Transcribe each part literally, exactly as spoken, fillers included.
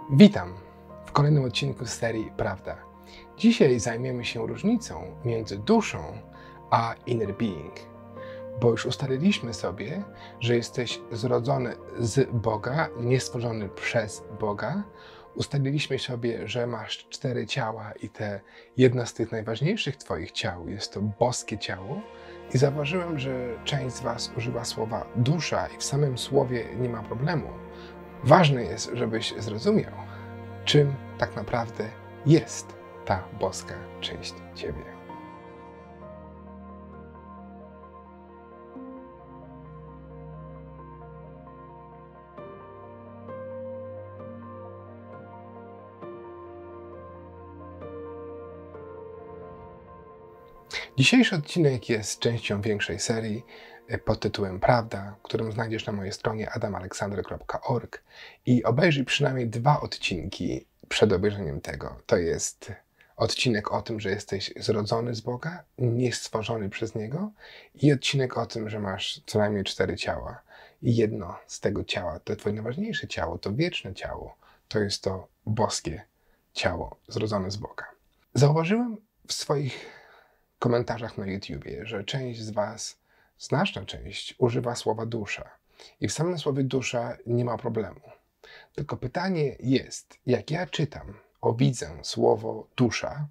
Witam w kolejnym odcinku z serii Prawda. Dzisiaj zajmiemy się różnicą między duszą a inner being, bo już ustaliliśmy sobie, że jesteś zrodzony z Boga, nie stworzony przez Boga. Ustaliliśmy sobie, że masz cztery ciała i te jedno z tych najważniejszych Twoich ciał jest to boskie ciało. I zauważyłem, że część z Was używa słowa dusza i w samym słowie nie ma problemu. Ważne jest, żebyś zrozumiał, czym tak naprawdę jest ta boska część Ciebie. Dzisiejszy odcinek jest częścią większej serii pod tytułem Prawda, którą znajdziesz na mojej stronie adam aleksander kropka org i obejrzyj przynajmniej dwa odcinki przed obejrzeniem tego. To jest odcinek o tym, że jesteś zrodzony z Boga, nie stworzony przez Niego, i odcinek o tym, że masz co najmniej cztery ciała. I jedno z tego ciała, to twoje najważniejsze ciało, to wieczne ciało, to jest to boskie ciało zrodzone z Boga. Zauważyłem w swoich komentarzach na YouTubie, że część z Was, znaczna część, używa słowa dusza. I w samym słowie dusza nie ma problemu. Tylko pytanie jest, jak ja czytam, owidzę słowo dusza,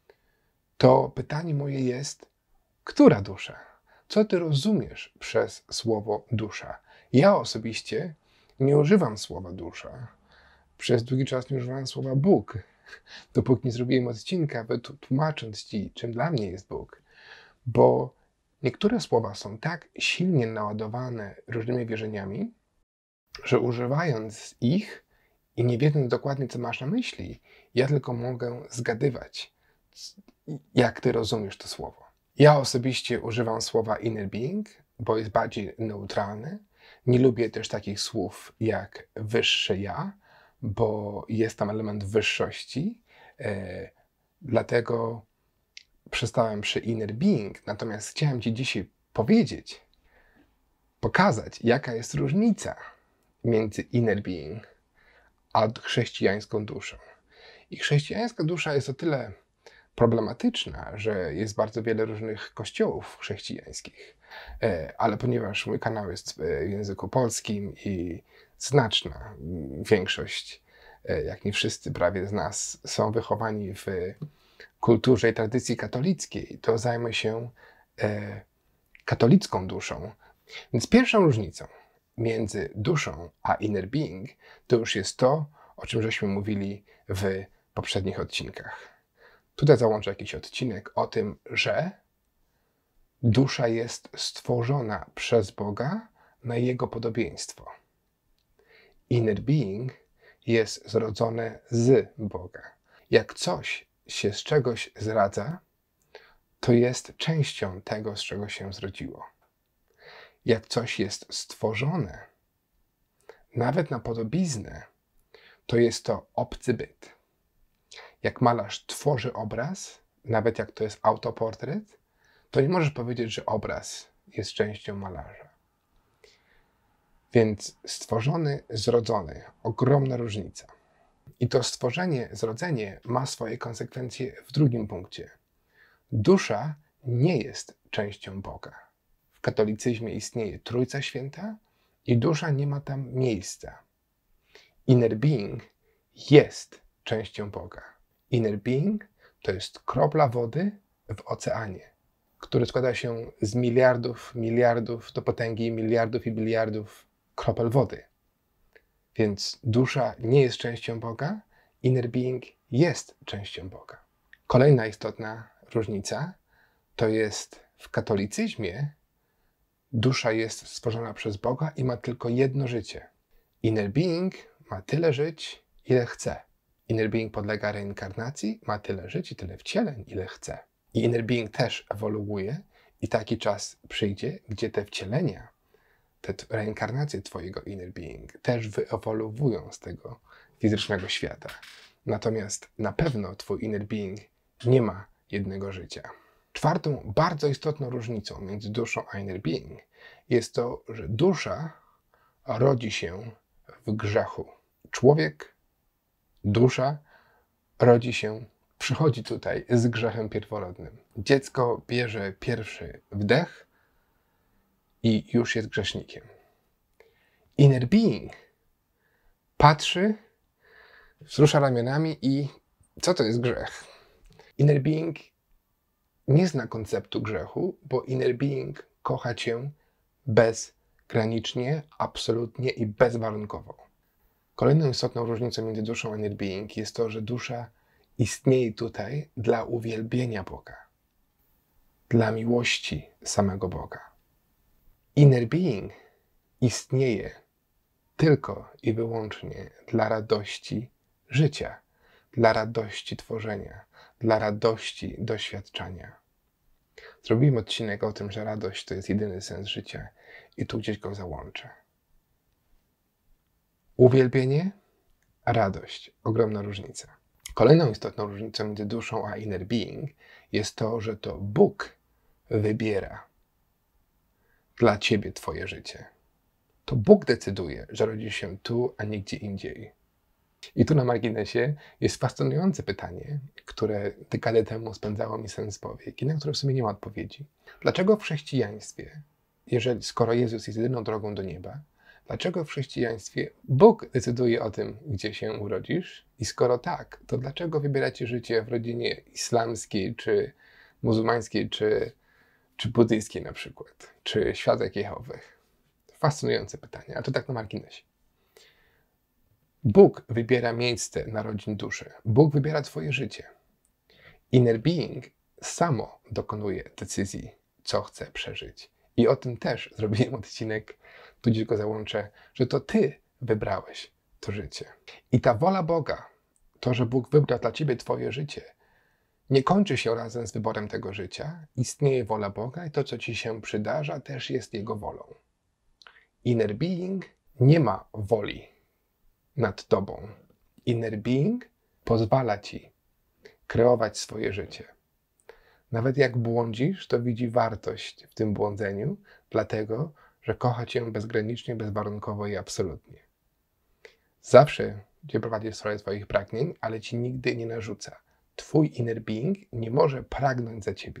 to pytanie moje jest, która dusza? Co Ty rozumiesz przez słowo dusza? Ja osobiście nie używam słowa dusza. Przez długi czas nie używałem słowa Bóg, dopóki nie zrobiłem odcinka tłumacząc Ci, czym dla mnie jest Bóg. Bo niektóre słowa są tak silnie naładowane różnymi wierzeniami, że używając ich i nie wiedząc dokładnie, co masz na myśli, ja tylko mogę zgadywać, jak Ty rozumiesz to słowo. Ja osobiście używam słowa inner being, bo jest bardziej neutralny. Nie lubię też takich słów jak wyższe ja, bo jest tam element wyższości. E, dlatego przestałem przy inner being, natomiast chciałem Ci dzisiaj powiedzieć, pokazać, jaka jest różnica między inner being a chrześcijańską duszą. I chrześcijańska dusza jest o tyle problematyczna, że jest bardzo wiele różnych kościołów chrześcijańskich, ale ponieważ mój kanał jest w języku polskim i znaczna większość, jak nie wszyscy prawie z nas, są wychowani w kulturze i tradycji katolickiej, to zajmę się e, katolicką duszą. Więc pierwszą różnicą między duszą a inner being to już jest to, o czym żeśmy mówili w poprzednich odcinkach. Tutaj załączę jakiś odcinek o tym, że dusza jest stworzona przez Boga na Jego podobieństwo. Inner being jest zrodzone z Boga. Jak coś się z czegoś zradza, to jest częścią tego, z czego się zrodziło. Jak coś jest stworzone, nawet na podobiznę, to jest to obcy byt. Jak malarz tworzy obraz, nawet jak to jest autoportret, to nie możesz powiedzieć, że obraz jest częścią malarza. Więc stworzony, zrodzony, ogromna różnica. I to stworzenie, zrodzenie ma swoje konsekwencje w drugim punkcie. Dusza nie jest częścią Boga. W katolicyzmie istnieje Trójca Święta i dusza nie ma tam miejsca. Inner being jest częścią Boga. Inner being to jest kropla wody w oceanie, który składa się z miliardów, miliardów do potęgi miliardów i biliardów kropel wody. Więc dusza nie jest częścią Boga, inner being jest częścią Boga. Kolejna istotna różnica to jest w katolicyzmie dusza jest stworzona przez Boga i ma tylko jedno życie. Inner being ma tyle żyć, ile chce. Inner being podlega reinkarnacji, ma tyle żyć i tyle wcieleń, ile chce. I inner being też ewoluuje i taki czas przyjdzie, gdzie te wcielenia, te reinkarnacje twojego inner being też wyewoluują z tego fizycznego świata. Natomiast na pewno twój inner being nie ma jednego życia. Czwartą bardzo istotną różnicą między duszą a inner being jest to, że dusza rodzi się w grzechu. Człowiek Dusza rodzi się, przychodzi tutaj z grzechem pierworodnym. Dziecko bierze pierwszy wdech i już jest grzesznikiem. Inner being patrzy, wzrusza ramionami i co to jest grzech? Inner being nie zna konceptu grzechu, bo inner being kocha cię bezgranicznie, absolutnie i bezwarunkowo. Kolejną istotną różnicą między duszą a inner being jest to, że dusza istnieje tutaj dla uwielbienia Boga, dla miłości samego Boga. Inner being istnieje tylko i wyłącznie dla radości życia, dla radości tworzenia, dla radości doświadczania. Zrobiłem odcinek o tym, że radość to jest jedyny sens życia i tu gdzieś go załączę. Uwielbienie, radość. Ogromna różnica. Kolejną istotną różnicą między duszą a inner being jest to, że to Bóg wybiera dla ciebie twoje życie. To Bóg decyduje, że rodzisz się tu, a nie gdzie indziej. I tu na marginesie jest fascynujące pytanie, które dekadę temu spędzało mi sens powiek i na które w sumie nie ma odpowiedzi. Dlaczego w chrześcijaństwie, jeżeli, skoro Jezus jest jedyną drogą do nieba, dlaczego w chrześcijaństwie Bóg decyduje o tym, gdzie się urodzisz? I skoro tak, to dlaczego wybieracie życie w rodzinie islamskiej, czy muzułmańskiej, czy, czy buddyjskiej na przykład, czy świadek Jehowych? Fascynujące pytanie, a to tak na marginesie. Bóg wybiera miejsce narodzin duszy. Bóg wybiera twoje życie. Inner being samo dokonuje decyzji, co chce przeżyć. I o tym też zrobiłem odcinek, tu gdzieś go załączę, że to ty wybrałeś to życie. I ta wola Boga, to, że Bóg wybrał dla ciebie twoje życie, nie kończy się razem z wyborem tego życia. Istnieje wola Boga i to, co ci się przydarza, też jest Jego wolą. Inner being nie ma woli nad tobą. Inner being pozwala ci kreować swoje życie. Nawet jak błądzisz, to widzi wartość w tym błądzeniu, dlatego, że kocha cię bezgranicznie, bezwarunkowo i absolutnie. Zawsze cię prowadzi w stronę twoich pragnień, ale ci nigdy nie narzuca. Twój inner being nie może pragnąć za ciebie.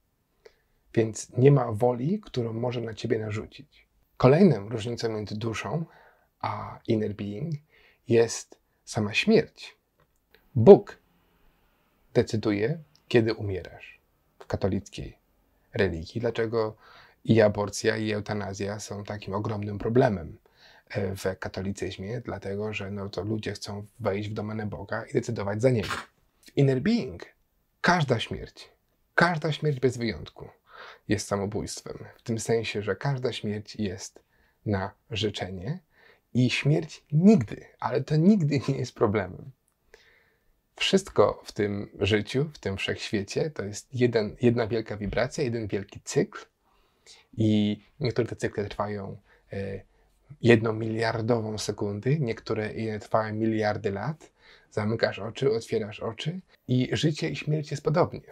Więc nie ma woli, którą może na ciebie narzucić. Kolejną różnicą między duszą a inner being jest sama śmierć. Bóg decyduje, kiedy umierasz w katolickiej religii. Dlaczego i aborcja, i eutanazja są takim ogromnym problemem w katolicyzmie? Dlatego, że no to ludzie chcą wejść w domenę Boga i decydować za Niego. W inner being każda śmierć, każda śmierć bez wyjątku jest samobójstwem. W tym sensie, że każda śmierć jest na życzenie i śmierć nigdy, ale to nigdy nie jest problemem. Wszystko w tym życiu, w tym wszechświecie to jest jeden, jedna wielka wibracja, jeden wielki cykl i niektóre te cykle trwają e, jedną miliardową sekundy, niektóre inne trwają miliardy lat. Zamykasz oczy, otwierasz oczy i życie i śmierć jest podobnie.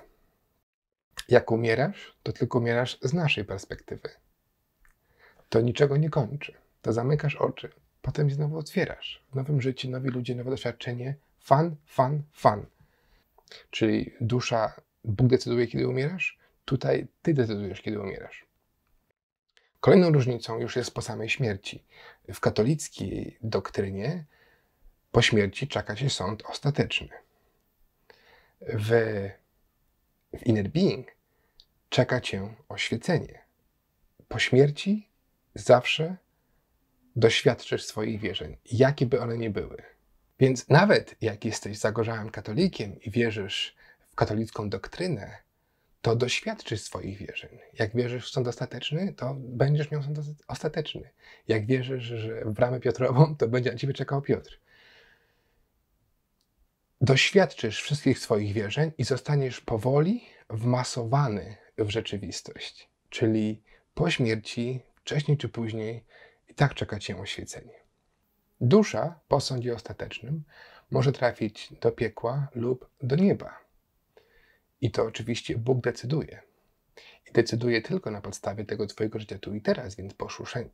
Jak umierasz, to tylko umierasz z naszej perspektywy. To niczego nie kończy. To zamykasz oczy, potem je znowu otwierasz. W nowym życiu, nowi ludzie, nowe doświadczenie. Fun, fun, fun. Czyli dusza, Bóg decyduje, kiedy umierasz. Tutaj ty decydujesz, kiedy umierasz. Kolejną różnicą już jest po samej śmierci. W katolickiej doktrynie po śmierci czeka się sąd ostateczny. W, w inner being czeka cię oświecenie. Po śmierci zawsze doświadczysz swoich wierzeń, jakie by one nie były. Więc nawet jak jesteś zagorzałym katolikiem i wierzysz w katolicką doktrynę, to doświadczysz swoich wierzeń. Jak wierzysz w sąd ostateczny, to będziesz miał sąd ostateczny. Jak wierzysz, że w bramę Piotrową, to będzie na ciebie czekał Piotr. Doświadczysz wszystkich swoich wierzeń i zostaniesz powoli wmasowany w rzeczywistość. Czyli po śmierci, wcześniej czy później, i tak czeka cię oświecenie. Dusza po sądzie ostatecznym może trafić do piekła lub do nieba. I to oczywiście Bóg decyduje. I decyduje tylko na podstawie tego twojego życia tu i teraz, więc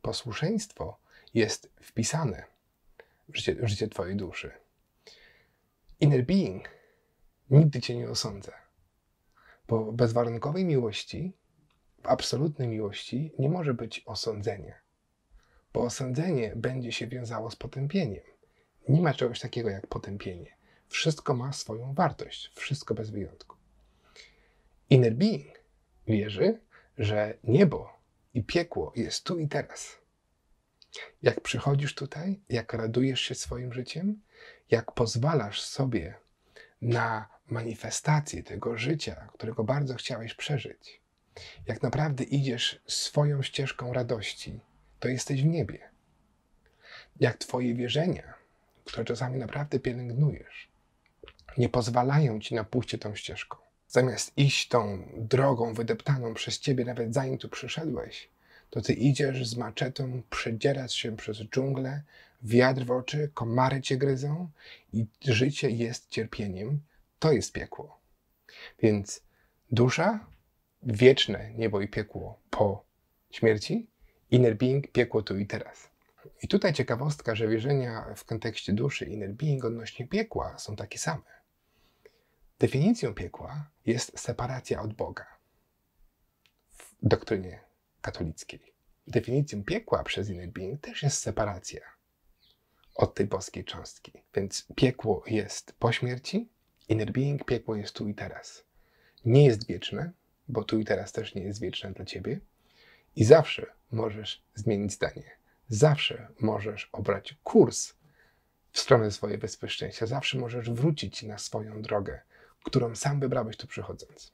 posłuszeństwo jest wpisane w życie, w życie twojej duszy. Inner being nigdy cię nie osądza, bo w bezwarunkowej miłości, w absolutnej miłości nie może być osądzenia, bo osądzenie będzie się wiązało z potępieniem. Nie ma czegoś takiego jak potępienie. Wszystko ma swoją wartość, wszystko bez wyjątku. Inner being wierzy, że niebo i piekło jest tu i teraz. Jak przychodzisz tutaj, jak radujesz się swoim życiem, jak pozwalasz sobie na manifestację tego życia, którego bardzo chciałeś przeżyć, jak naprawdę idziesz swoją ścieżką radości, to jesteś w niebie. Jak twoje wierzenia, które czasami naprawdę pielęgnujesz, nie pozwalają ci na pójście tą ścieżką. Zamiast iść tą drogą wydeptaną przez ciebie, nawet zanim tu przyszedłeś, to ty idziesz z maczetą, przedzierasz się przez dżunglę, wiatr w oczy, komary cię gryzą i życie jest cierpieniem. To jest piekło. Więc dusza, wieczne niebo i piekło po śmierci, inner being, piekło tu i teraz. I tutaj ciekawostka, że wierzenia w kontekście duszy inner being odnośnie piekła są takie same. Definicją piekła jest separacja od Boga w doktrynie katolickiej. Definicją piekła przez inner being też jest separacja od tej boskiej cząstki. Więc piekło jest po śmierci, inner being, piekło jest tu i teraz. Nie jest wieczne, bo tu i teraz też nie jest wieczne dla ciebie i zawsze możesz zmienić zdanie. Zawsze możesz obrać kurs w stronę swojej wyspy szczęścia. Zawsze możesz wrócić na swoją drogę, którą sam wybrałeś tu przychodząc.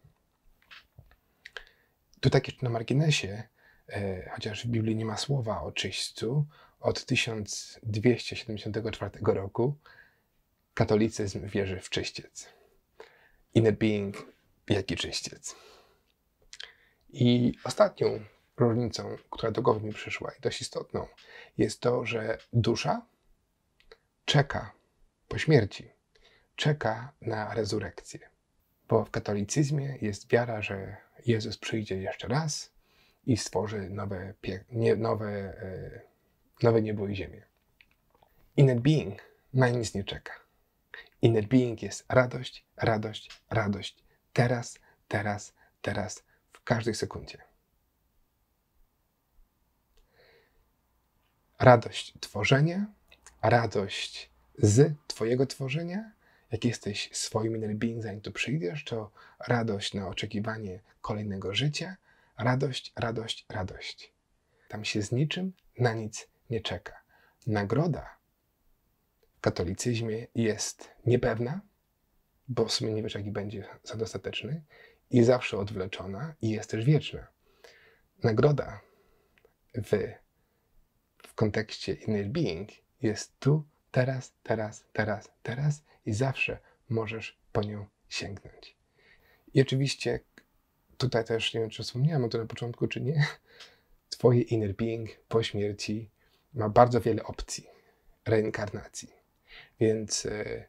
Tu tak jeszcze na marginesie, e, chociaż w Biblii nie ma słowa o czyśćcu, od tysiąc dwieście siedemdziesiątego czwartego roku katolicyzm wierzy w czyściec. Inner being, jak i czyściec. I ostatnią różnicą, która do głowy mi przyszła i dość istotną, jest to, że dusza czeka po śmierci, czeka na rezurekcję. Bo w katolicyzmie jest wiara, że Jezus przyjdzie jeszcze raz i stworzy nowe, pie- nie, nowe, e, nowe niebo i ziemię. Inner being na nic nie czeka. Inner being jest radość, radość, radość. Teraz, teraz, teraz, w każdej sekundzie. Radość tworzenia, radość z twojego tworzenia. Jak jesteś swoim inner being, zanim tu przyjdziesz, to radość na oczekiwanie kolejnego życia. Radość, radość, radość. Tam się z niczym na nic nie czeka. Nagroda w katolicyzmie jest niepewna, bo w sumie nie wiesz, jaki będzie za dostateczny, i zawsze odwleczona, i jest też wieczna. Nagroda w, w kontekście inner being jest tu, teraz, teraz, teraz, teraz i zawsze możesz po nią sięgnąć. I oczywiście tutaj też, nie wiem, czy wspomniałem o tym na początku, czy nie, twoje inner being po śmierci ma bardzo wiele opcji reinkarnacji. Więc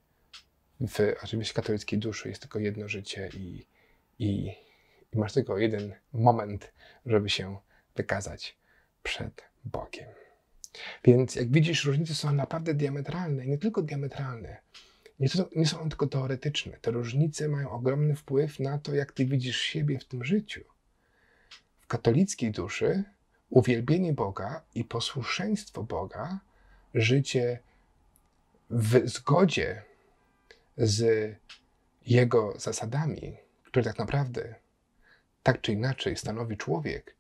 w oczywiście katolickiej duszy jest tylko jedno życie i, i, i masz tylko jeden moment, żeby się wykazać przed Bogiem. Więc jak widzisz, różnice są naprawdę diametralne i nie tylko diametralne. Nie, to, nie są one tylko teoretyczne. Te różnice mają ogromny wpływ na to, jak ty widzisz siebie w tym życiu. W katolickiej duszy uwielbienie Boga i posłuszeństwo Boga, życie w zgodzie z Jego zasadami, które tak naprawdę tak czy inaczej stanowi człowiek,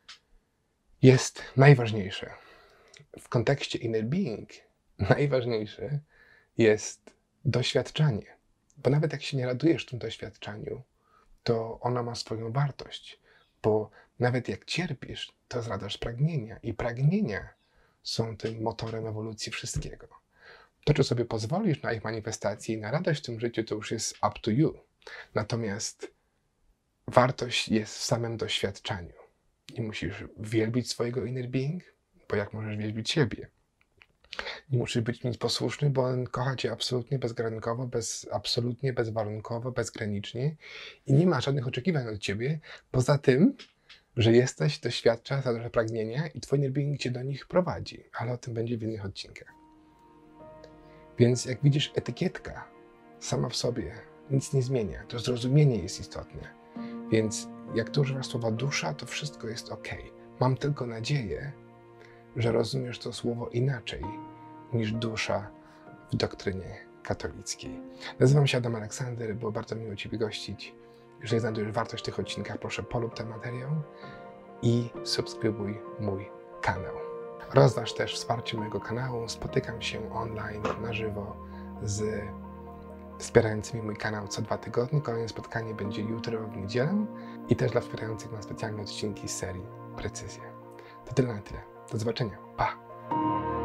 jest najważniejsze. W kontekście inner being najważniejsze jest doświadczanie. Bo nawet jak się nie radujesz w tym doświadczaniu, to ono ma swoją wartość. Bo nawet jak cierpisz, to zradasz pragnienia. I pragnienia są tym motorem ewolucji wszystkiego. To, czy sobie pozwolisz na ich manifestację i na radość w tym życiu, to już jest up to you. Natomiast wartość jest w samym doświadczaniu. Nie musisz wielbić swojego inner being, bo jak możesz wielbić siebie? Nie musisz być nic posłuszny, bo on kocha cię absolutnie bezgranicowo, bez, absolutnie bezwarunkowo, bezgranicznie i nie ma żadnych oczekiwań od ciebie, poza tym, że jesteś, doświadczasz, zadasz pragnienia i twój inner being cię do nich prowadzi, ale o tym będzie w innych odcinkach. Więc jak widzisz, etykietka sama w sobie nic nie zmienia. To zrozumienie jest istotne. Więc jak tu używasz słowa dusza, to wszystko jest ok. Mam tylko nadzieję, że rozumiesz to słowo inaczej niż dusza w doktrynie katolickiej. Nazywam się Adam Aleksander, było bardzo miło Ciebie gościć. Jeżeli znajdujesz wartość w tych odcinkach, proszę polub ten materiał i subskrybuj mój kanał. Rozważ też wsparcie mojego kanału. Spotykam się online, na żywo z wspierającymi mój kanał co dwa tygodnie. Kolejne spotkanie będzie jutro w niedzielę i też dla wspierających na specjalne odcinki z serii Precyzja. To tyle na tyle. Do zobaczenia. Pa!